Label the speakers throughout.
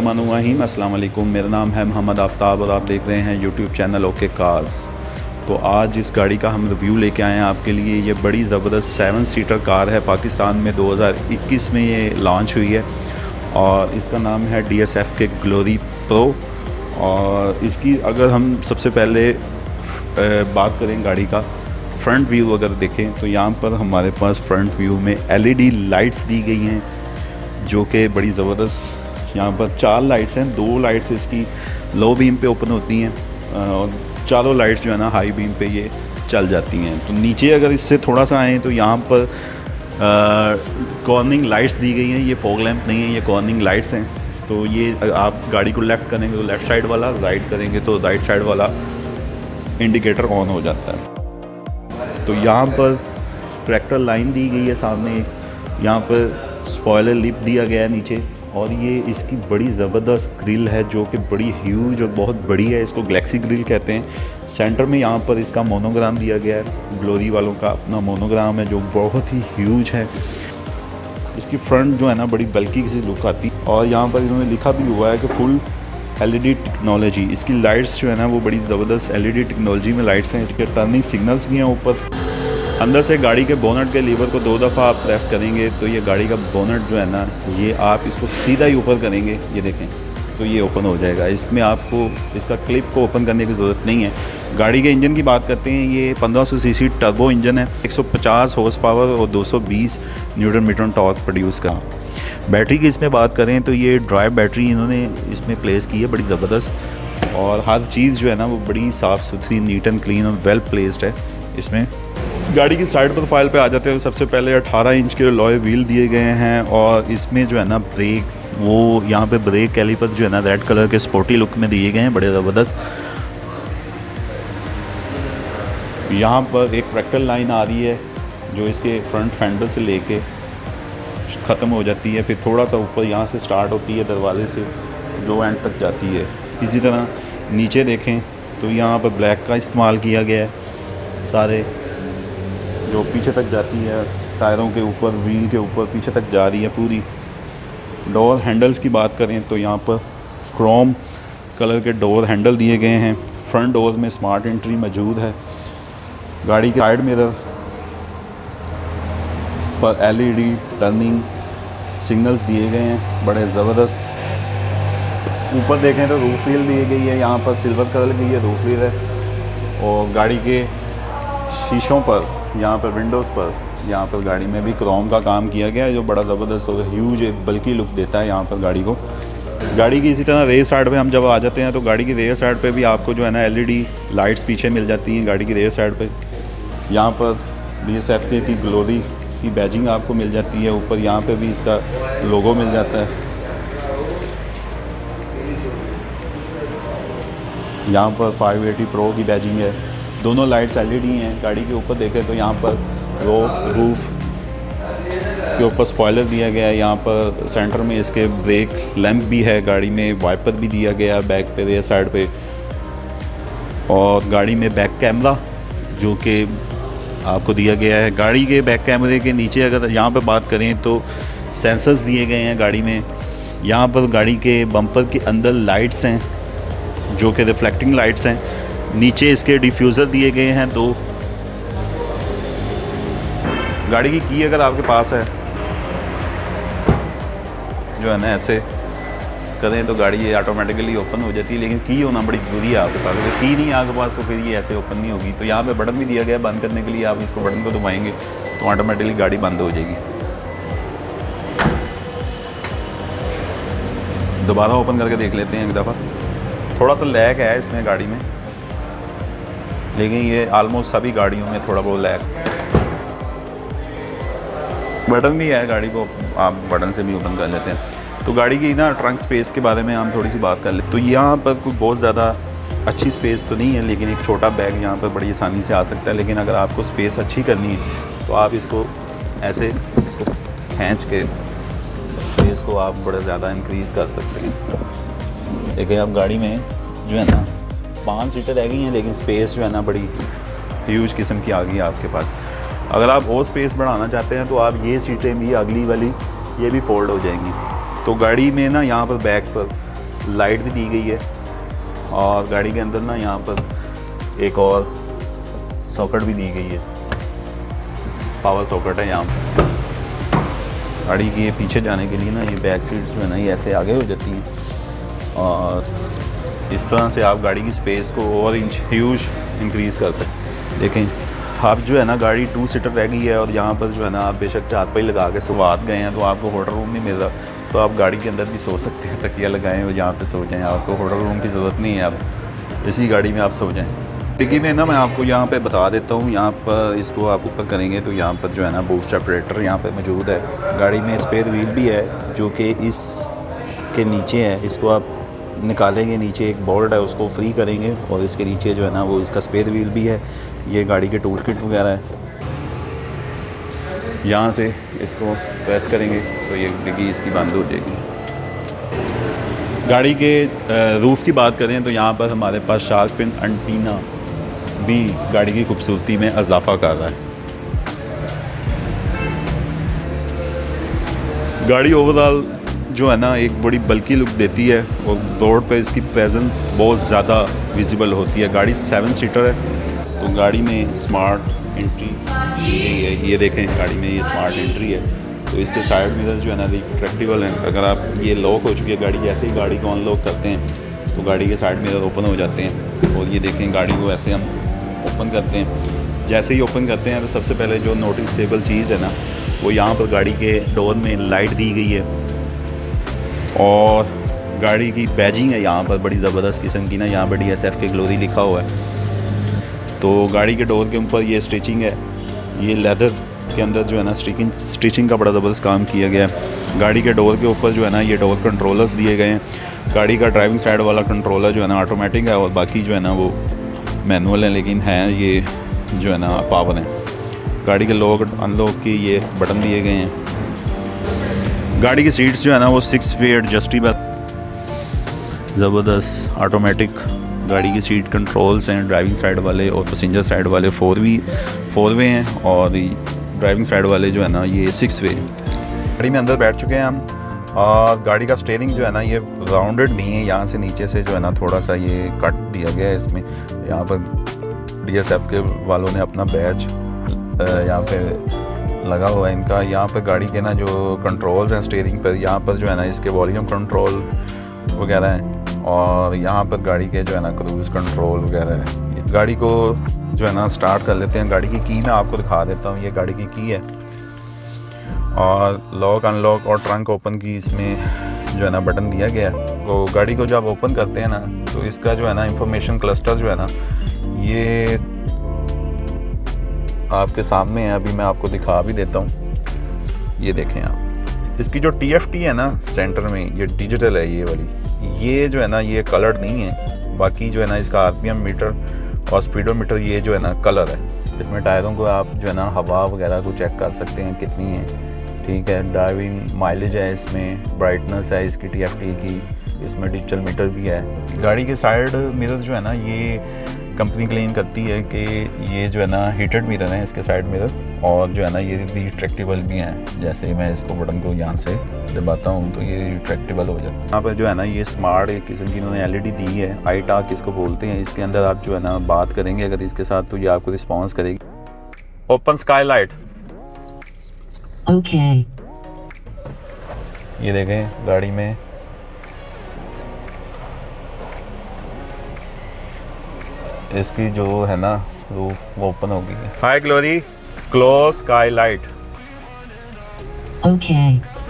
Speaker 1: बिस्मिल्लाहिर्रहमानिर्रहीम। अस्सलाम वालेकुम। मेरा नाम है मोहम्मद आफ्ताब और आप देख रहे हैं यूट्यूब चैनल ओके कार्स। तो आज इस गाड़ी का हम रिव्यू लेके आए हैं आपके लिए। ये बड़ी ज़बरदस्त 7 सीटर कार है। पाकिस्तान में 2021 में ये लॉन्च हुई है और इसका नाम है DSF के ग्लोरी प्रो। और इसकी अगर हम सबसे पहले बात करें गाड़ी का फ्रंट व्यू अगर देखें तो यहाँ पर हमारे पास फ्रंट व्यू में LED लाइट्स दी गई हैं जो कि बड़ी ज़बरदस्त। यहाँ पर 4 लाइट्स हैं, 2 लाइट्स इसकी लो बीम पे ओपन होती हैं और चारों लाइट्स जो है ना हाई बीम पे ये चल जाती हैं। तो नीचे अगर इससे थोड़ा सा आएँ तो यहाँ पर कॉर्निंग लाइट्स दी गई हैं। ये फॉग लैंप नहीं है, ये कॉर्निंग लाइट्स हैं। तो ये आप गाड़ी को लेफ़्ट करेंगे तो लेफ़्ट साइड वाला, राइट करेंगे तो राइट साइड वाला इंडिकेटर ऑन हो जाता है। तो यहाँ पर ट्रैक्टर लाइन दी गई है सामने, यहाँ पर स्पॉयलर लिप दिया गया है नीचे। और ये इसकी बड़ी ज़बरदस्त ग्रिल है जो कि बड़ी ह्यूज और बहुत बड़ी है, इसको गैलेक्सी ग्रिल कहते हैं। सेंटर में यहाँ पर इसका मोनोग्राम दिया गया है, ग्लोरी वालों का अपना मोनोग्राम है जो बहुत ही ह्यूज है। इसकी फ्रंट जो है ना बड़ी बल्कि सी लुक आती है और यहाँ पर इन्होंने लिखा भी हुआ है कि फुल LED टेक्नोलॉजी। इसकी लाइट्स जो है ना वो बड़ी ज़बरदस्त LED टेक्नोलॉजी में लाइट्स हैं। इसके टर्निंग सिग्नल्स भी हैं ऊपर। अंदर से गाड़ी के बोनट के लीवर को 2 दफ़ा आप प्रेस करेंगे तो ये गाड़ी का बोनट जो है ना ये आप इसको सीधा ही ऊपर करेंगे, ये देखें तो ये ओपन हो जाएगा। इसमें आपको इसका क्लिप को ओपन करने की ज़रूरत नहीं है। गाड़ी के इंजन की बात करते हैं, ये 1500 सीसी टर्बो इंजन है, 150 हॉर्स पावर और 220 न्यूटन मीटर टॉर्क प्रोड्यूस का। बैटरी की इसमें बात करें तो ये ड्राइव बैटरी इन्होंने इसमें प्लेस की है, बड़ी ज़बरदस्त। और हर चीज़ जो है ना वो बड़ी साफ़ सुथरी, नीट एंड क्लीन और वेल प्लेस्ड है। इसमें गाड़ी की साइड प्रोफाइल पे आ जाते हैं तो सबसे पहले 18 इंच के लॉय व्हील दिए गए हैं और इसमें जो है ना ब्रेक, वो यहाँ पे ब्रेक कैलिपर जो है ना रेड कलर के स्पोर्टी लुक में दिए गए हैं, बड़े ज़बरदस्त। यहाँ पर एक ट्रैक्टर लाइन आ रही है जो इसके फ्रंट फेंडर से लेके ख़त्म हो जाती है, फिर थोड़ा सा ऊपर यहाँ से स्टार्ट होती है दरवाजे से जो एंड तक जाती है। इसी तरह नीचे देखें तो यहाँ पर ब्लैक का इस्तेमाल किया गया है, सारे जो पीछे तक जाती है टायरों के ऊपर, व्हील के ऊपर पीछे तक जा रही है पूरी। डोर हैंडल्स की बात करें तो यहाँ पर क्रोम कलर के डोर हैंडल दिए गए हैं। फ्रंट डोर में स्मार्ट एंट्री मौजूद है। गाड़ी के साइड मिरर पर LED टर्निंग सिग्नल्स दिए गए हैं, बड़े ज़बरदस्त। ऊपर देखें तो रूफ व्हील दी गई है, यहाँ पर सिल्वर कलर की ये रूफ व्हील है। और गाड़ी के शीशों पर, यहाँ पर विंडोज़ पर, यहाँ पर गाड़ी में भी क्रोम का काम किया गया है जो बड़ा ज़बरदस्त और ह्यूज एक बल्कि लुक देता है यहाँ पर गाड़ी को। गाड़ी की इसी तरह रेयर साइड पे हम जब आ जाते हैं तो गाड़ी की रेयर साइड पे भी आपको जो है ना LED लाइट्स पीछे मिल जाती हैं गाड़ी की रेयर साइड पे। यहाँ पर DSF की ग्लोरी की बैजिंग आपको मिल जाती है, ऊपर यहाँ पे भी इसका लोगो मिल जाता है। यहाँ पर 580 प्रो की बैजिंग है। दोनों लाइट्स LED हैं। गाड़ी के ऊपर देखें तो यहाँ पर रूफ के ऊपर स्पॉयलर दिया गया है। यहाँ पर सेंटर में इसके ब्रेक लैंप भी है, गाड़ी में वाइपर भी दिया गया है बैक पे, रेयर साइड पे। और गाड़ी में बैक कैमरा जो कि आपको दिया गया है। गाड़ी के बैक कैमरे के नीचे अगर यहाँ पर बात करें तो सेंसर्स दिए गए हैं गाड़ी में। यहाँ पर गाड़ी के बम्पर के अंदर लाइट्स हैं जो कि रिफ्लेक्टिंग लाइट्स हैं। नीचे इसके डिफ्यूज़र दिए गए हैं 2। गाड़ी की की अगर आपके पास है जो है ना ऐसे करें तो गाड़ी ये ऑटोमेटिकली ओपन हो जाती है, लेकिन की होना बड़ी ज़रूरी है आपके पास। अगर की नहीं है आपके पास तो फिर ये ऐसे ओपन नहीं होगी। तो यहाँ पे बटन भी दिया गया है बंद करने के लिए, आप इसको बटन को दबाएंगे तो ऑटोमेटिकली गाड़ी बंद हो जाएगी। दोबारा ओपन करके देख लेते हैं एक दफ़ा। थोड़ा सा लैग है इसमें गाड़ी में, लेकिन ये आलमोस्ट सभी गाड़ियों में थोड़ा बहुत लैग। बटन भी है गाड़ी को, आप बटन से भी ओपन कर लेते हैं। तो गाड़ी की ना ट्रंक स्पेस के बारे में हम थोड़ी सी बात कर लेते हैं। तो यहाँ पर कोई बहुत ज़्यादा अच्छी स्पेस तो नहीं है, लेकिन एक छोटा बैग यहाँ पर बड़ी आसानी से आ सकता है। लेकिन अगर आपको स्पेस अच्छी करनी है तो आप इसको ऐसे इसको खींच के स्पेस को आप बड़ा ज़्यादा इंक्रीज़ कर सकते हैं। देखिए अब गाड़ी में जो है ना 5 सीटर रह गई हैं, लेकिन स्पेस जो है ना बड़ी ह्यूज किस्म की आ गई है आपके पास। अगर आप और स्पेस बढ़ाना चाहते हैं तो आप ये सीटें भी अगली वाली ये भी फोल्ड हो जाएंगी। तो गाड़ी में ना यहाँ पर बैक पर लाइट भी दी गई है और गाड़ी के अंदर ना यहाँ पर एक और सॉकेट भी दी गई है, पावर सॉकेट है यहाँ पर। गाड़ी के पीछे जाने के लिए ना ये बैक सीट्स जो है ना ये ऐसे आगे हो जाती हैं और इस तरह से आप गाड़ी की स्पेस को और ह्यूज इंक्रीज़ कर सकते हैं। देखें आप जो है ना गाड़ी 2 सीटर रह गई है और यहाँ पर जो है ना आप बेशक चारपाई लगा के स्वाद गए हैं तो आपको होटल रूम नहीं मिल रहा, तो आप गाड़ी के अंदर भी सो सकते हैं, तकिया लगाएं और यहाँ पे सो जाएं। आपको होटल रूम की ज़रूरत नहीं है, आप इसी गाड़ी में आप सो जाएं। डिग्गी में ना मैं आपको यहाँ पे बता देता हूँ, यहाँ पर इसको आप ऊपर करेंगे तो यहाँ पर जो है ना बूट सेपरेटर यहाँ पे मौजूद है। गाड़ी में स्पेयर व्हील भी है जो कि इसके नीचे है, इसको आप निकालेंगे, नीचे एक बोल्ट है उसको फ्री करेंगे और इसके नीचे जो है ना वो इसका स्पेयर व्हील भी है। ये गाड़ी के टूल किट वगैरह है, यहाँ से इसको प्रेस करेंगे तो ये डिग्गी इसकी बंद हो जाएगी। गाड़ी के रूफ़ की बात करें तो यहाँ पर हमारे पास शार्क फिन एंटीना भी गाड़ी की खूबसूरती में इजाफा कर रहा है। गाड़ी ओवरऑल जो है ना एक बड़ी बल्की लुक देती है और रोड पे इसकी प्रेजेंस बहुत ज़्यादा विजिबल होती है। गाड़ी 7 सीटर है तो गाड़ी में स्मार्ट एंट्री ये देखें, गाड़ी में ये स्मार्ट एंट्री है तो इसके साइड मिरर जो है ना रिट्रैक्टेबल हैं। अगर आप ये लॉक हो चुकी है गाड़ी, जैसे ही गाड़ी को अनलॉक करते हैं तो गाड़ी के साइड मिरर ओपन हो जाते हैं और ये देखें गाड़ी को ऐसे हम ओपन करते हैं। जैसे ही ओपन करते हैं तो सबसे पहले जो नोटिसेबल चीज़ है ना वो यहाँ पर गाड़ी के डोर में लाइट दी गई है और गाड़ी की बैजिंग है यहाँ पर बड़ी ज़बरदस्त किस्म की ना, यहाँ पर DSF के ग्लोरी लिखा हुआ है। तो गाड़ी के डोर के ऊपर ये स्टिचिंग है, ये लेदर के अंदर जो है ना स्टिचिंग का बड़ा ज़बरदस्त काम किया गया है। गाड़ी के डोर के ऊपर जो है ना ये डोर कंट्रोलर्स दिए गए हैं। गाड़ी का ड्राइविंग साइड वाला कंट्रोलर जो है ना ऑटोमेटिक है और बाकी जो है ना वो मैनुअल है, लेकिन हैं ये जो है ना पावर है। गाड़ी के लॉक अनलॉक की ये बटन दिए गए हैं। गाड़ी की सीट्स जो है ना वो 6 वे एडजस्टेबल, ज़बरदस्त ऑटोमेटिक गाड़ी की सीट कंट्रोल्स हैं। ड्राइविंग साइड वाले और पैसेंजर साइड वाले 4 वे हैं और ड्राइविंग साइड वाले जो है ना ये 6 वे। गाड़ी में अंदर बैठ चुके हैं हम और गाड़ी का स्टीयरिंग जो है ना ये राउंडेड नहीं है, यहाँ से नीचे से जो है ना थोड़ा सा ये कट दिया गया है इसमें। यहाँ पर DSF के वालों ने अपना बैच यहाँ पे लगा हुआ है इनका। यहाँ पे गाड़ी के ना जो कंट्रोल्स हैं स्टीयरिंग पर, यहाँ पर जो है ना इसके वॉल्यूम कंट्रोल वगैरह हैं और यहाँ पर गाड़ी के जो है ना क्रूज़ कंट्रोल वगैरह है। गाड़ी को जो है ना स्टार्ट कर लेते हैं। गाड़ी की की मैं आपको दिखा देता हूँ, ये गाड़ी की है और लॉक अनलॉक और ट्रंक ओपन की इसमें जो है ना बटन दिया गया है। तो गाड़ी को जब ओपन करते हैं ना तो इसका जो है ना इंफॉर्मेशन क्लस्टर जो है ना ये आपके सामने है, अभी मैं आपको दिखा भी देता हूँ। ये देखें आप, इसकी जो TFT है ना सेंटर में ये डिजिटल है ये वाली, ये जो है ना ये कलर्ड नहीं है। बाकी जो है ना इसका RPM मीटर और स्पीडोमीटर ये जो है ना कलर है। इसमें टायरों को आप जो है ना हवा वगैरह को चेक कर सकते हैं कितनी है, ठीक है। ड्राइविंग माइलेज है इसमें, ब्राइटनेस है इसकी TFT की, इसमें डिजिटल मीटर भी है। गाड़ी के साइड मिरर जो है ना ये कंपनी क्लेम करती है कि ये जो है ना हीटेड मिरर हैं इसके साइड मिरर और जो है ना ये रिट्रैक्टेबल भी हैं। जैसे मैं इसको बटन को यहाँ से दबाता हूँ तो ये रिट्रैक्टेबल हो जाता है। यहाँ पर जो है ना ये स्मार्ट एक किस्म की इन्होंने LED दी है, आई टाक इसको बोलते हैं। इसके अंदर आप जो है ना बात करेंगे अगर इसके साथ तो ये आपको रिस्पॉन्स करेगी। Open sky light,
Speaker 2: okay.
Speaker 1: ये देखें गाड़ी में इसकी जो है ना रूफ वो ओपन हो गई है। Hi Glory, close sky light.
Speaker 2: Okay.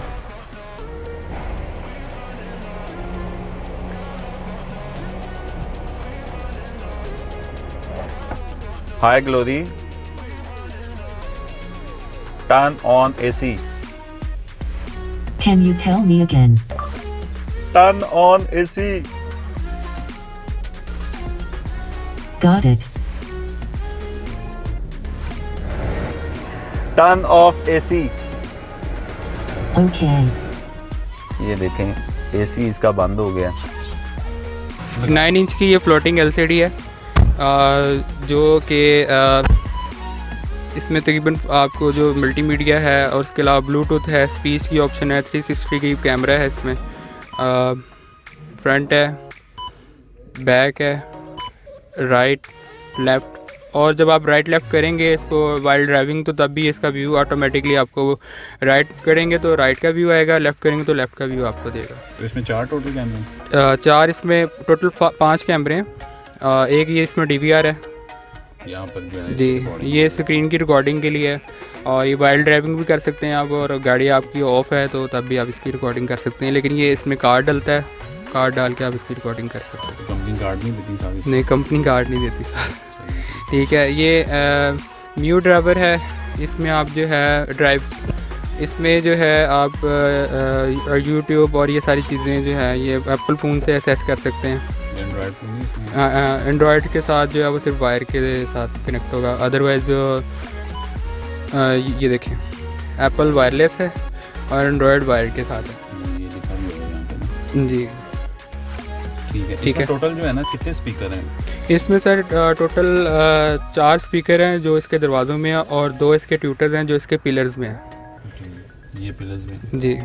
Speaker 1: Hi Glory, turn on AC।
Speaker 2: Can you tell me again?
Speaker 1: Turn on AC।
Speaker 2: Got it.
Speaker 1: Turn off AC।
Speaker 2: Okay.
Speaker 1: ये देखें AC इसका बंद हो गया।
Speaker 3: 9 इंच की ये फ्लोटिंग LCD है जो कि इसमें तकरीबन आपको जो मल्टीमीडिया है और उसके अलावा ब्लूटूथ है, स्पीच की ऑप्शन है, 360 की कैमरा है इसमें, फ्रंट है, बैक है, राइट, लेफ़्ट। और जब आप राइट लेफ़्ट करेंगे इसको वाइल ड्राइविंग, तो तब भी इसका व्यू ऑटोमेटिकली आपको राइट करेंगे तो राइट का व्यू आएगा, लेफ़्ट करेंगे तो लेफ़्ट का व्यू आपको देगा।
Speaker 1: तो इसमें 4 टोटल कैमरे?
Speaker 3: 4 इसमें टोटल 5 कैमरे हैं। एक ये इसमें DVR है
Speaker 1: यहाँ पर जो है
Speaker 3: जी, ये स्क्रीन की रिकॉर्डिंग के लिए है। और ये वाइल ड्राइविंग भी कर सकते हैं आप, और गाड़ी आपकी ऑफ है तो तब भी आप इसकी रिकॉर्डिंग कर सकते हैं। लेकिन ये इसमें कार्ड डलता है, कार्ड डाल के आप इसकी रिकॉर्डिंग कर सकते हैं।
Speaker 1: कंपनी कार्ड नहीं देती सारी?
Speaker 3: नहीं, कंपनी कार्ड नहीं देती। ठीक है, ये म्यू ड्राइवर है। इसमें आप जो है ड्राइव, इसमें जो है आप यूट्यूब और ये सारी चीज़ें जो है ये एप्पल फ़ोन से एक्सेस कर सकते हैं। एंड्रॉयड के साथ जो है वो सिर्फ वायर के साथ कनेक्ट होगा, अदरवाइज़ ये देखें एप्पल वायरलेस है और एंड्रॉयड वायर के साथ है जी। ठीक है।
Speaker 1: टोटल जो है ना कितने स्पीकर हैं
Speaker 3: इसमें सर? टोटल 4 स्पीकर हैं जो इसके दरवाज़ों में हैं, और 2 इसके ट्यूटर्स हैं जो इसके पिलर्स में हैं।
Speaker 1: ये पिलर्स में
Speaker 3: जी।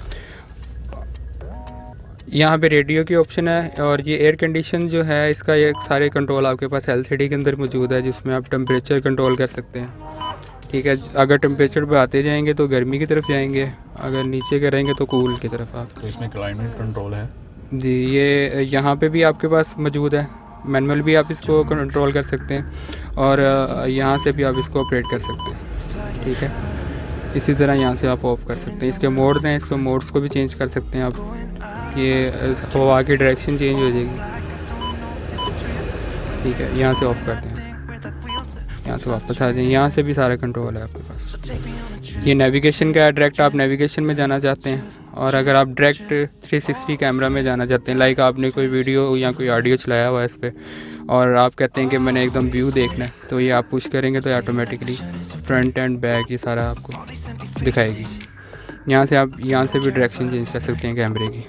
Speaker 3: यहाँ पे रेडियो की ऑप्शन है, और ये एयर कंडीशन जो है इसका ये सारे कंट्रोल आपके पास LCD के अंदर मौजूद है, जिसमें आप टेम्परेचर कंट्रोल कर सकते हैं। ठीक है, अगर टेम्परेचर पे आते जाएंगे तो गर्मी की तरफ जाएंगे, अगर नीचे करेंगे तो कूल की तरफ आप।
Speaker 1: तो इसमें क्लाइमेट कंट्रोल है
Speaker 3: जी, ये यहाँ पे भी आपके पास मौजूद है। मैनुअल भी आप इसको कंट्रोल कर सकते हैं, और यहाँ से भी आप इसको ऑपरेट कर सकते हैं। ठीक है, इसी तरह यहाँ से आप ऑफ़ कर सकते हैं। इसके मोड्स हैं, इसके मोड्स को भी चेंज कर सकते हैं आप। ये हवा की डायरेक्शन चेंज हो जाएगी। ठीक है, यहाँ से ऑफ़ करते हैं, यहाँ से वापस आ जाए। यहाँ से भी सारा कंट्रोल है आपके पास। ये नेविगेशन का है, डायरेक्ट आप नेविगेशन में जाना चाहते हैं, और अगर आप डायरेक्ट 360 कैमरा में जाना चाहते हैं, लाइक आपने कोई वीडियो या कोई ऑडियो चलाया हुआ है इस पर, और आप कहते हैं कि मैंने एकदम व्यू देखना है, तो ये आप पुश करेंगे तो ऑटोमेटिकली फ्रंट एंड बैक ये सारा आपको दिखाएगी। यहाँ से आप यहाँ से भी डायरेक्शन चेंज कर सकते हैं कैमरे की।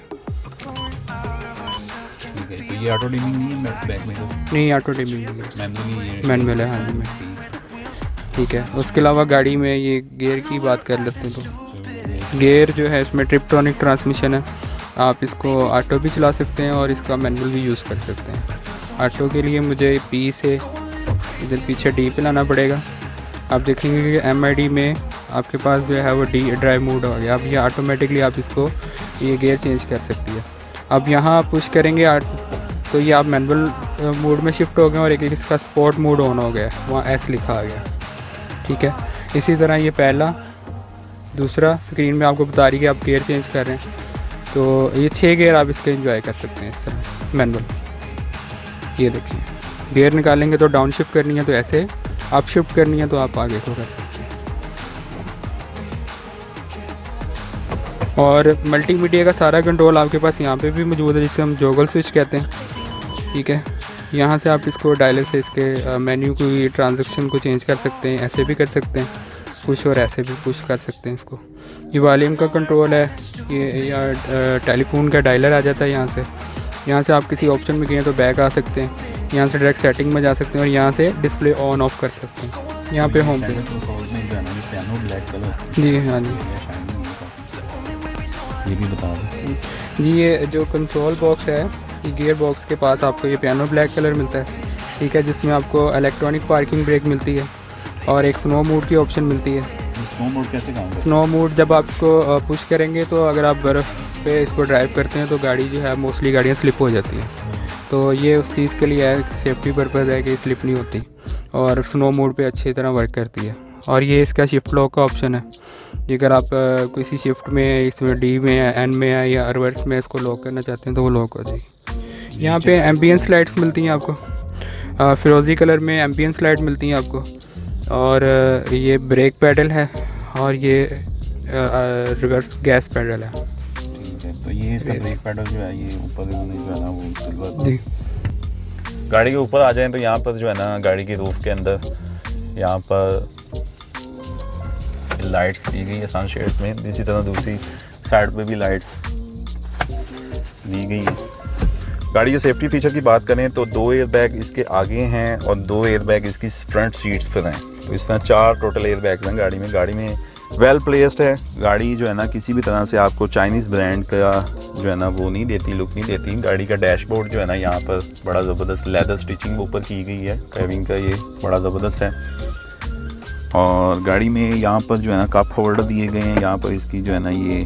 Speaker 1: तो ये ऑटो डिमिंग नहीं है बैक में?
Speaker 3: नहीं, ऑटो डिमिंग नहीं, मैनुअल है। हाँ जी, ठीक है। उसके अलावा गाड़ी में ये गियर की बात कर लेते हैं, तो गियर जो है इसमें ट्रिप्टोनिक ट्रांसमिशन है। आप इसको ऑटो भी चला सकते हैं और इसका मैनुअल भी यूज़ कर सकते हैं। ऑटो के लिए मुझे P से इधर पीछे D पे लाना पड़ेगा। आप देखेंगे कि MID में आपके पास जो है वो D ड्राइव मोड हो गया। अब ये ऑटोमेटिकली आप इसको ये गियर चेंज कर सकती है। अब यहाँ पुश करेंगे तो ये आप मैनुअल मोड में शिफ्ट हो गए, और एक इसका स्पोर्ट मोड ऑन हो गया, वहाँ S लिखा आ गया। ठीक है, इसी तरह ये पहला, दूसरा स्क्रीन में आपको बता रही है कि आप गियर चेंज कर रहे हैं। तो ये 6 गियर आप इसके एंजॉय कर सकते हैं इस तरह मैनुअल। ये देखिए, गियर निकालेंगे तो डाउन शिफ्ट करनी है तो ऐसे, अप शिफ्ट करनी है तो आप आगे को कर सकते हैं। और मल्टीमीडिया का सारा कंट्रोल आपके पास यहाँ पे भी मौजूद है, जिसे हम जोगल स्विच कहते हैं। ठीक है, यहाँ से आप इसको डायलर से इसके मेन्यू को, ट्रांजैक्शन को चेंज कर सकते हैं, ऐसे भी कर सकते हैं पुश, और ऐसे भी पुश कर सकते हैं इसको। ये वॉल्यूम का कंट्रोल है, ये या टेलीफोन का डायलर आ जाता है यहाँ से। यहाँ से आप किसी ऑप्शन में गए तो बैक आ सकते हैं, यहाँ से डायरेक्ट सेटिंग में जा सकते हैं, और यहाँ से डिस्प्ले ऑन ऑफ कर सकते हैं। यहाँ पे होम पे जी। हाँ जी,
Speaker 1: ये भी बता दें
Speaker 3: जी। ये जो कंसोल बॉक्स है, ये गियर बॉक्स के पास आपको ये पियानो ब्लैक कलर मिलता है। ठीक है, जिसमें आपको इलेक्ट्रॉनिक पार्किंग ब्रेक मिलती है, और एक स्नो मोड की ऑप्शन मिलती है।
Speaker 1: स्नो मोड कैसे काम करता है?
Speaker 3: स्नो मोड जब आप इसको पुश करेंगे तो अगर आप बर्फ़ पे इसको ड्राइव करते हैं तो गाड़ी जो है, मोस्टली गाड़ियाँ स्लिप हो जाती हैं, तो ये उस चीज़ के लिए है, सेफ्टी पर्पज़ है कि स्लिप नहीं होती, और स्नो मोड पे अच्छी तरह वर्क करती है। और ये इसका शिफ्ट लॉक का ऑप्शन है, अगर आप किसी शिफ्ट में इसमें D में है, N में है, या रिवर्स में इसको लॉक करना चाहते हैं तो वो लॉक हो जाएगी। यहाँ पे एम्बियंस लाइट्स मिलती हैं आपको, फिरोज़ी कलर में एम्बियंस लाइट मिलती हैं आपको, और ये ब्रेक पैडल है, और ये रिवर्स गैस पैडल है।
Speaker 1: ठीक है, तो ये इसका ब्रेक पैडल जो है ये ऊपर जो है ना वो सिल्वर
Speaker 3: जी।
Speaker 1: गाड़ी के ऊपर आ जाएं तो यहाँ पर जो है ना गाड़ी की रूफ के अंदर यहाँ पर लाइट्स दी गई है सनशेड्स में। इसी तरह दूसरी साइड पे भी लाइट्स दी गई है। गाड़ी के सेफ्टी फीचर की बात करें तो 2 एयर बैग इसके आगे हैं और 2 एयर बैग इसकी फ्रंट सीट्स पर हैं। तो इस तरह 4 टोटल एयर बैग्स हैं गाड़ी में। गाड़ी में वेल प्लेस्ड है गाड़ी जो है ना, किसी भी तरह से आपको चाइनीज़ ब्रांड का जो है ना वो नहीं देती, लुक नहीं देती। गाड़ी का डैशबोर्ड जो है ना यहाँ पर बड़ा ज़बरदस्त लेदर स्टिचिंग ऊपर की गई है, कैबिन का ये बड़ा ज़बरदस्त है। और गाड़ी में यहाँ पर जो है ना कप होल्डर दिए गए हैं। यहाँ पर इसकी जो है ना ये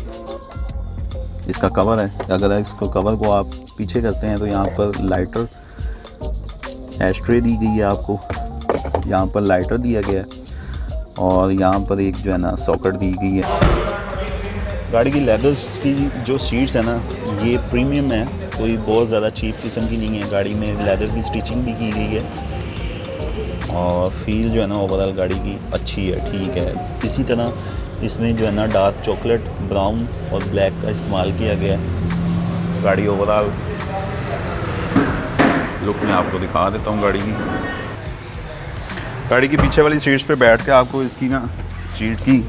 Speaker 1: इसका कवर है, अगर इसको कवर को आप पीछे करते हैं तो यहाँ पर लाइटर एस्ट्रे दी गई है आपको, यहाँ पर लाइटर दिया गया है और यहाँ पर एक जो है ना सॉकेट दी गई है। गाड़ी की लेदर्स की जो सीट्स है ना ये प्रीमियम है, कोई बहुत ज़्यादा चीप किस्म की नहीं है। गाड़ी में लेदर की स्टिचिंग भी की गई है और फील जो है ना ओवरऑल गाड़ी की अच्छी है, ठीक है। इसी तरह इसमें जो है ना डार्क चॉकलेट, ब्राउन और ब्लैक का इस्तेमाल किया गया है। गाड़ी ओवरऑल लुक में आपको दिखा देता हूँ गाड़ी की। गाड़ी की पीछे वाली सीट्स पे बैठ के आपको इसकी ना सीट की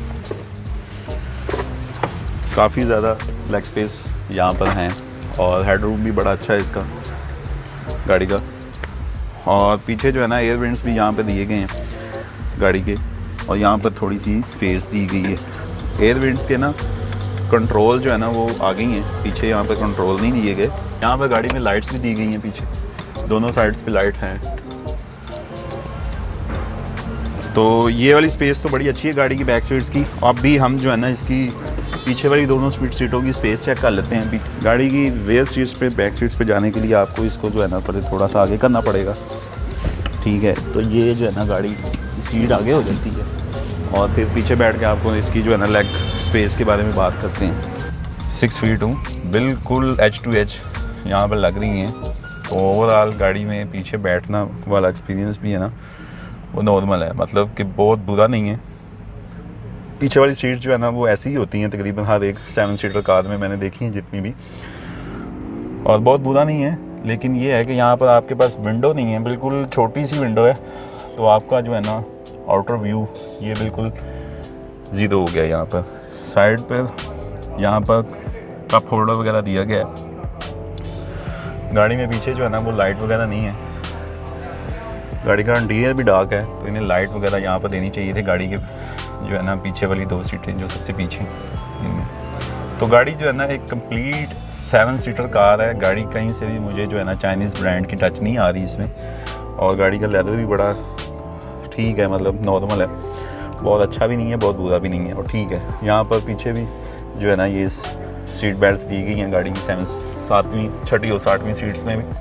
Speaker 1: काफ़ी ज़्यादा लेग स्पेस यहाँ पर हैं और हेड रूम भी बड़ा अच्छा है इसका गाड़ी का। और पीछे जो है ना एयर वेंट्स भी यहाँ पे दिए गए हैं गाड़ी के, और यहाँ पर थोड़ी सी स्पेस दी गई है। एयर वेंट्स के ना कंट्रोल जो है ना वो आ गई हैं, पीछे यहाँ पर कंट्रोल नहीं दिए गए। यहाँ पर गाड़ी में लाइट्स भी दी गई हैं, पीछे दोनों साइड्स पे लाइट हैं। तो ये वाली स्पेस तो बड़ी अच्छी है गाड़ी की बैक सीट्स की। अब भी हम जो है ना इसकी पीछे वाली दोनों सीटों की स्पेस चेक कर लेते हैं। अभी गाड़ी की रेयर सीट्स पे, बैक सीट्स पे जाने के लिए आपको इसको जो है ना पहले थोड़ा सा आगे करना पड़ेगा, ठीक है। तो ये जो है ना गाड़ी की सीट आगे हो जाती है और फिर पीछे बैठ के आपको इसकी जो है ना लेग स्पेस के बारे में बात करते हैं। 6 फीट हूँ, बिल्कुल एज टू एज यहाँ पर लग रही हैं। तो ओवरऑल गाड़ी में पीछे बैठना वाला एक्सपीरियंस भी है ना वो नॉर्मल है, मतलब कि बहुत बुरा नहीं है। पीछे वाली सीट जो है ना वो ऐसी ही होती हैं तकरीबन हर एक 7 सीटर कार में मैंने देखी हैं जितनी भी, और बहुत बुरा नहीं है। लेकिन ये है कि यहाँ पर आपके पास विंडो नहीं है, बिल्कुल छोटी सी विंडो है, तो आपका जो है ना आउटर व्यू ये बिल्कुल ज़ीरो हो गया। यहाँ पर साइड पर यहाँ पर कप होल्डर वगैरह दिया गया है। गाड़ी में पीछे जो है ना वो लाइट वगैरह नहीं है। गाड़ी का इंटीरियर भी डार्क है, तो इन्हें लाइट वगैरह यहाँ पर देनी चाहिए थी गाड़ी के जो है ना पीछे वाली 2 सीटें जो सबसे पीछे इनमें। तो गाड़ी जो है ना एक कंप्लीट 7 सीटर कार है। गाड़ी कहीं से भी मुझे जो है ना चाइनीज़ ब्रांड की टच नहीं आ रही इसमें, और गाड़ी का लेदर भी बड़ा ठीक है, मतलब नॉर्मल है, बहुत अच्छा भी नहीं है बहुत बुरा भी नहीं है, और ठीक है। यहाँ पर पीछे भी जो है ना ये सीट बेल्ट दी गई हैं गाड़ी की 7वीं 6वीं और 7वीं सीट्स में भी।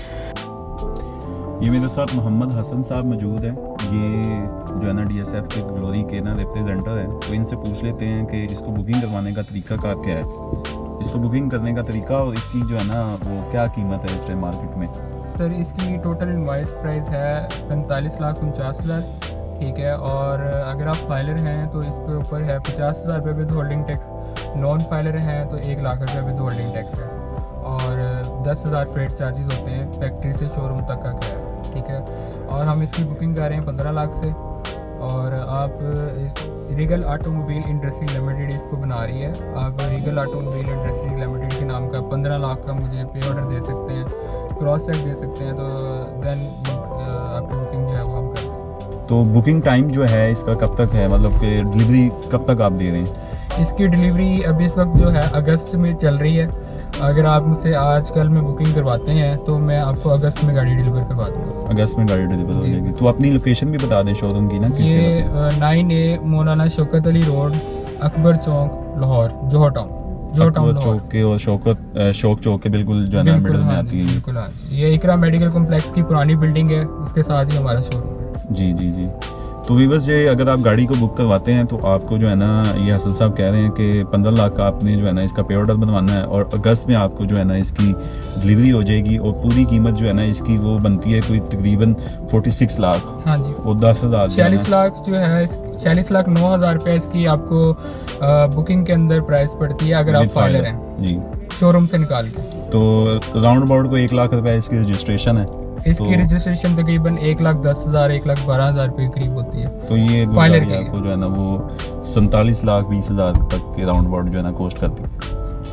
Speaker 1: ये मेरे साथ मोहम्मद हसन साहब मौजूद हैं, ये जो है ना DSF के ग्लोरी के ना रिप्रेजेंटर हैं। तो इनसे पूछ लेते हैं कि इसको बुकिंग करवाने का तरीका कार क्या है, इसको बुकिंग करने का तरीका, और इसकी जो है ना वो क्या कीमत है इस टाइम मार्केट में।
Speaker 3: सर इसकी टोटल इनवॉइस प्राइस है 45,49,000, ठीक है। और अगर आप फाइलर हैं तो इस पे ऊपर है 50,000 रुपये withholding tax, non filer हैं तो 1 लाख रुपये विद होल्डिंग टैक्स है, और 10,000 फ्रेट चार्जेस होते हैं फैक्ट्री से शोरूम तक का क्या है, ठीक है। और हम इसकी बुकिंग कर रहे हैं 15 लाख से, और आप रीगल ऑटोमोबाइल इंडस्ट्री लिमिटेड इसको बना रही है। आप रीगल ऑटोमोबाइल इंडस्ट्री लिमिटेड के नाम का 15 लाख का मुझे पे ऑर्डर दे सकते हैं, क्रॉस चेक दे सकते हैं, तो देन आपकी बुकिंग जो है वो हम करते हैं।
Speaker 1: तो बुकिंग टाइम जो है इसका कब तक है, मतलब कि डिलीवरी कब तक आप दे रहे हैं?
Speaker 3: इसकी डिलीवरी अभी इस वक्त जो है अगस्त में चल रही है। अगर आप मुझसे आज कल में बुकिंग करवाते हैं तो मैं आपको अगस्त में गाड़ी डिलीवर करवा दूँगा।
Speaker 1: अगस्त में गाड़ी डिलीवर हो जाएगी। तो अपनी लोकेशन भी बता दें शोरूम की ना।
Speaker 3: ये 9A Maulana Shaukat Ali road, Akbar Chowk, Lahore, Johar town
Speaker 1: Chowk के और शौक चौक के बिल्कुल जो है ना मिडिल में आती है।
Speaker 3: बिल्कुल हाँ, ये इकरा मेडिकल कॉम्प्लेक्स की पुरानी बिल्डिंग है, उसके साथ ही हमारा शोरूम है।
Speaker 1: जी जी जी। तो वीवर्स ये अगर आप गाड़ी को बुक करवाते हैं तो आपको जो है ना ये हसन साहब कह रहे हैं कि 15 लाख का आपने जो है ना इसका पे ऑर्डर बनवाना है, और अगस्त में आपको जो है ना इसकी डिलीवरी हो जाएगी, और पूरी कीमत जो है ना इसकी वो बनती है कोई तकरीबन 46 लाख।
Speaker 3: हाँ जी।
Speaker 1: और 10,000
Speaker 3: 46 लाख जो है 46,09,000 रुपये इसकी आपको बुकिंग के अंदर प्राइस पड़ती है अगर आप फाइलर हैं
Speaker 1: जी
Speaker 3: शोरूम से निकाल के।
Speaker 1: तो राउंड अबाउट को 1 लाख रुपये इसकी रजिस्ट्रेशन है।
Speaker 3: इसकी रजिस्ट्रेशन तकरीबन 1,10,000 1,12,000 रुपये करीब होती है।
Speaker 1: तो ये
Speaker 3: फाइलर
Speaker 1: आपको जो है ना वो 47,20,000 तक के राउंड अबाउट जो है ना कॉस्ट करती है।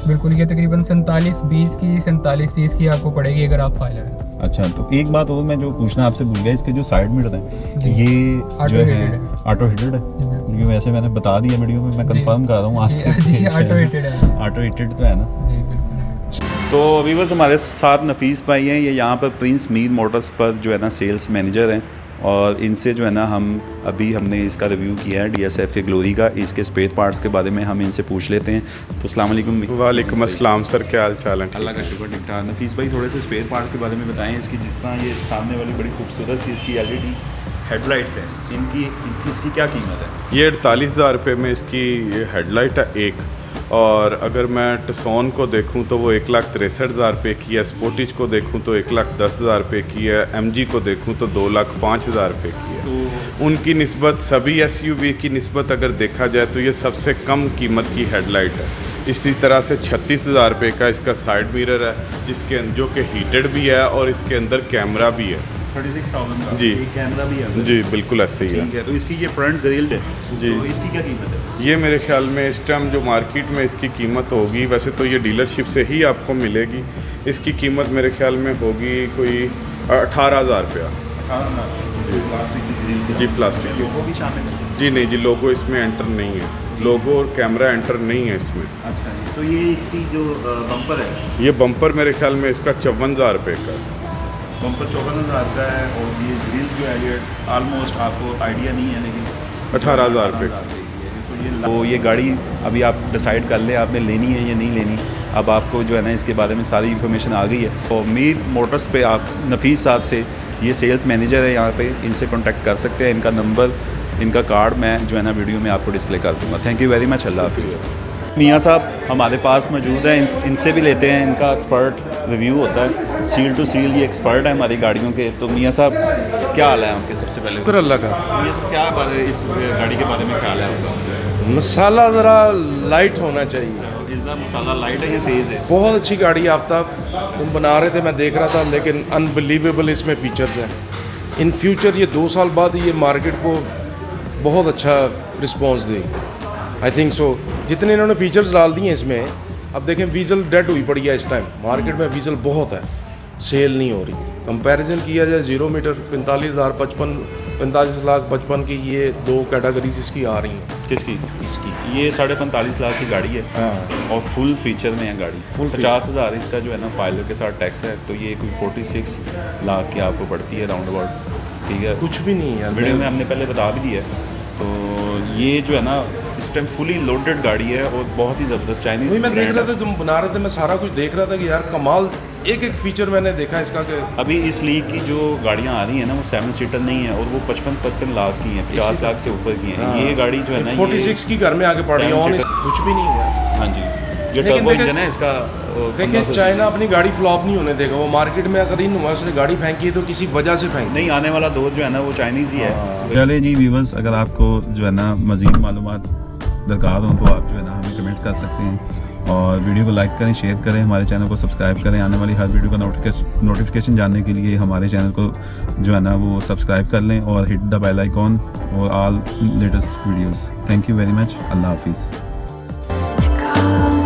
Speaker 3: बिल्कुल, ये तकरीबन 47-20 की 47-30 की आपको पड़ेगी अगर आप फाइलर हैं।
Speaker 1: अच्छा, तो एक बात और मैं जो पूछना आपसे भूल गया, इसके जो साइड मिरर हैं ये जो है ऑटो हीटेड है, क्योंकि वैसे मैंने बता दिया वीडियो में, मैं कंफर्म कर रहा हूँ आपसे
Speaker 3: ऑटो हीटेड है।
Speaker 1: ऑटो हीटेड तो है ना
Speaker 3: जी बिल्कुल।
Speaker 1: तो व्यूअर्स हमारे साथ नफीस भाई हैं, ये यहाँ पर प्रिंस मीर मोटर्स पर जो है ना सेल्स मैनेजर हैं, और इनसे जो है ना हमने इसका रिव्यू किया है DSF के ग्लोरी का, इसके स्पेयर पार्ट्स के बारे में हम इनसे पूछ लेते हैं। तो अस्सलाम वालेकुम।
Speaker 4: वालेकुम अस्सलाम सर, क्या हाल चाल है?
Speaker 1: अल्लाह का शुक्र, ठीक ठाक। नफीस भाई थोड़े से स्पेयर पार्ट्स के बारे में बताएं इसकी, जिस तरह ये सामने वाली बड़ी खूबसूरत सी इसकी LED हेडलाइट्स हैं, इसकी क्या कीमत है?
Speaker 4: ये 48,000 रुपये में इसकी हेडलाइट है एक, और अगर मैं टसॉन को देखूं तो वो 1,63,000 रुपये की है, स्पोर्टिज को देखूं तो 1,10,000 रुपये की है, MG को देखूं तो 2,05,000 रुपये की है। तो उनकी निस्बत सभी SUV की निस्बत अगर देखा जाए तो ये सबसे कम कीमत की हेडलाइट है। इसी तरह से 36,000 रुपये का इसका साइड मिरर है, जिसके जो कि हीटेड भी है और इसके अंदर कैमरा भी है।
Speaker 1: 36,000 का
Speaker 4: जी,
Speaker 1: कैमरा भी है?
Speaker 4: जी बिल्कुल ऐसे ही है।
Speaker 1: ठीक है, तो इसकी ये फ्रंट ग्रिल है
Speaker 4: जी,
Speaker 1: तो इसकी क्या कीमत है?
Speaker 4: ये मेरे ख्याल में इस टाइम जो मार्केट में इसकी कीमत होगी, वैसे तो ये डीलरशिप से ही आपको मिलेगी, इसकी कीमत मेरे ख्याल में होगी कोई 18,000 रुपया। जी प्लास्टिक
Speaker 1: लोगो भी शामिल है?
Speaker 4: जी नहीं जी, लोगो इसमें एंटर नहीं है, लोगो और कैमरा एंटर नहीं है इसमें।
Speaker 1: अच्छा जी, तो ये इसकी जो बम्पर है,
Speaker 4: ये बम्पर मेरे ख्याल में इसका 54,000 रुपये का,
Speaker 1: बम्पर 54,000 का है, और ये ग्रिल जो है ये ऑलमोस्ट आपको आइडिया नहीं है लेकिन
Speaker 4: 18,000 रुपये का।
Speaker 1: तो ये गाड़ी अभी आप डिसाइड कर लें आपने लेनी है या नहीं लेनी। अब आपको जो है ना इसके बारे में सारी इन्फॉर्मेशन आ गई है। तो मीर मोटर्स पे आप नफीस साहब से, ये सेल्स मैनेजर है यहाँ पे, इनसे कांटेक्ट कर सकते हैं। इनका नंबर, इनका कार्ड मैं जो है ना वीडियो में आपको डिस्प्ले कर दूँगा। थैंक यू वेरी मच, अल्लाह हाफिज़। मियाँ साहब हमारे पास मौजूद हैं, इनसे भी लेते हैं, इनका एक्सपर्ट रिव्यू होता है, सील टू सील ये एक्सपर्ट है हमारी गाड़ियों के। तो मियाँ साहब क्या हाल है आपके? सबसे पहले
Speaker 5: शुक्र अल्लाह का।
Speaker 1: मियाँ साहब क्या बात है, इस गाड़ी के बारे में ख्याल है आपका?
Speaker 5: मसाला ज़रा लाइट होना चाहिए।
Speaker 1: इतना मसाला लाइट है या तेज़ है?
Speaker 5: बहुत अच्छी गाड़ी है आफ्ताब, तुम बना रहे थे मैं देख रहा था, लेकिन अनबिलीवेबल इसमें फ़ीचर्स हैं। इन फ्यूचर ये 2 साल बाद ये मार्केट को बहुत अच्छा रिस्पॉन्स देगी, आई थिंक सो। जितने इन्होंने फीचर्स डाल दिए इसमें, अब देखें वीज़ल डेड हुई पड़ी है इस टाइम मार्केट में, वीज़ल बहुत है, सेल नहीं हो रही। कंपैरिजन किया जाए 0 मीटर 45,000 45 लाख 55 की, ये 2 कैटेगरीज इसकी आ रही हैं।
Speaker 1: किसकी? इसकी। ये 45.5 लाख की गाड़ी है।
Speaker 5: हाँ,
Speaker 1: और फुल फीचर में है गाड़ी।
Speaker 5: फुल
Speaker 1: 50,000 इसका जो है ना फाइलर के साथ टैक्स है, तो ये कोई 46 लाख की आपको पड़ती है राउंड अबाउट। ठीक है,
Speaker 5: कुछ भी नहीं है
Speaker 1: वीडियो में हमने पहले बता भी दिया है। तो ये जो है ना इस टाइम फुली लोडेड गाड़ी है और बहुत ही ज़बरदस्त चाइनीज़।
Speaker 5: मैं देख रहा था तुम बना रहे थे, मैं सारा कुछ देख रहा था कि यार कमाल, एक एक फीचर मैंने देखा इसका कि
Speaker 1: अभी इस लीग की जो गाड़ियाँ आ रही हैं ना वो 7 सीटर नहीं है, और वो 55 लाख की हैं, 50 लाख से ऊपर की हैं। ये गाड़ी जो है ना
Speaker 5: 46 की घर में आके पड़ रही है, ऑन कुछ भी नहीं है।
Speaker 1: हाँ जी, जो टर्बो इंजन है इसका।
Speaker 5: देखिए चाइना अपनी गाड़ी फ्लॉप नहीं होने देगा, वो मार्केट में अगर इन हुआ उसने गाड़ी फेंकी है तो किसी वजह से फेंकी
Speaker 1: नहीं, आने वाला दौर जो है ना वो चाइनीज़ ही है। चले जी व्यूअर्स, अगर आपको जो है ना मज़ीद मालूमात दरकार हो तो आप जो है ना हमें कमेंट कर सकते हैं, और वीडियो को लाइक करें, शेयर करें, हमारे चैनल को सब्सक्राइब करें। आने वाली हर वीडियो का नोटिफिकेशन जानने के लिए हमारे चैनल को जो है ना वो सब्सक्राइब कर लें, और हिट द बेल आइकॉन और all latest videos. Thank you very much, अल्लाह हाफिज़।